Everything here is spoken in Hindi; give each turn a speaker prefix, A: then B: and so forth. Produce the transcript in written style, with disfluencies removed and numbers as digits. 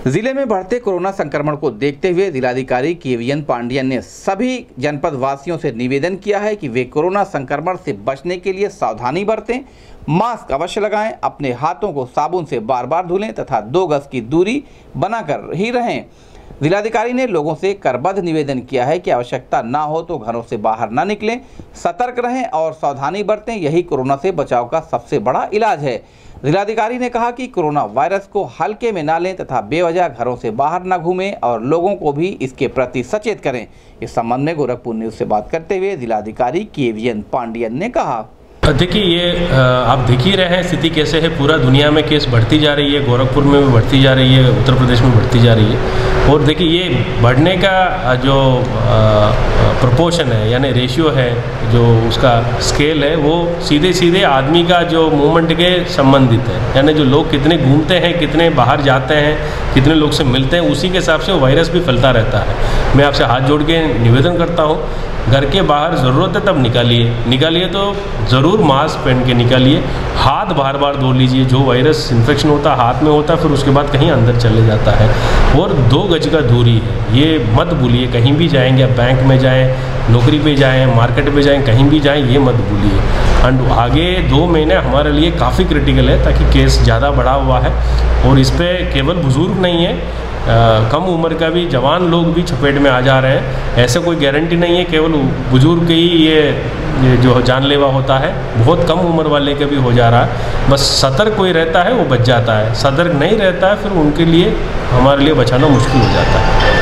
A: जिले में बढ़ते कोरोना संक्रमण को देखते हुए जिलाधिकारी केवीएन पांडियन ने सभी जनपद वासियों से निवेदन किया है कि वे कोरोना संक्रमण से बचने के लिए सावधानी बरतें, मास्क अवश्य लगाएं, अपने हाथों को साबुन से बार बार धुलें तथा 2 गज की दूरी बनाकर ही रहें। जिलाधिकारी ने लोगों से करबद्ध निवेदन किया है कि आवश्यकता ना हो तो घरों से बाहर ना निकलें, सतर्क रहें और सावधानी बरतें, यही कोरोना से बचाव का सबसे बड़ा इलाज है। जिलाधिकारी ने कहा कि कोरोना वायरस को हल्के में ना लें तथा बेवजह घरों से बाहर ना घूमें और लोगों को भी इसके प्रति सचेत करें। इस संबंध में गोरखपुर न्यूज से बात करते हुए जिलाधिकारी केवीएन पांडियन ने कहा,
B: देखिए ये आप देख ही रहे हैं स्थिति कैसे है। पूरा दुनिया में केस बढ़ती जा रही है, गोरखपुर में भी बढ़ती जा रही है, उत्तर प्रदेश में बढ़ती जा रही है। और देखिए ये बढ़ने का जो प्रोपोर्शन है यानी रेशियो है, जो उसका स्केल है, वो सीधे सीधे आदमी का जो मूवमेंट के संबंधित है। यानी जो लोग कितने घूमते हैं, कितने बाहर जाते हैं, कितने लोग से मिलते हैं, उसी के हिसाब से वो वायरस भी फैलता रहता है। मैं आपसे हाथ जोड़ के निवेदन करता हूँ, घर के बाहर ज़रूरत है तब निकालिए तो ज़रूर मास्क पहन के निकालिए। हाथ बार बार धो लीजिए, जो वायरस इन्फेक्शन होता है हाथ में होता है, फिर उसके बाद कहीं अंदर चले जाता है। और 2 गज का दूरी है, ये मत भूलिए। कहीं भी जाएंगे, बैंक में जाएं, नौकरी पे जाएं, मार्केट पे जाएं, कहीं भी जाएं, ये मत भूलिए। एंड आगे 2 महीने हमारे लिए काफ़ी क्रिटिकल है, ताकि केस ज़्यादा बढ़ा हुआ है और इस पर केवल बुज़ुर्ग नहीं है, कम उम्र का भी जवान लोग भी चपेट में आ जा रहे हैं। ऐसे कोई गारंटी नहीं है केवल बुजुर्ग के ही ये जो जानलेवा होता है, बहुत कम उम्र वाले का भी हो जा रहा है। बस सतर्क कोई रहता है वो बच जाता है, सतर्क नहीं रहता है फिर उनके लिए हमारे लिए बचाना मुश्किल हो जाता है।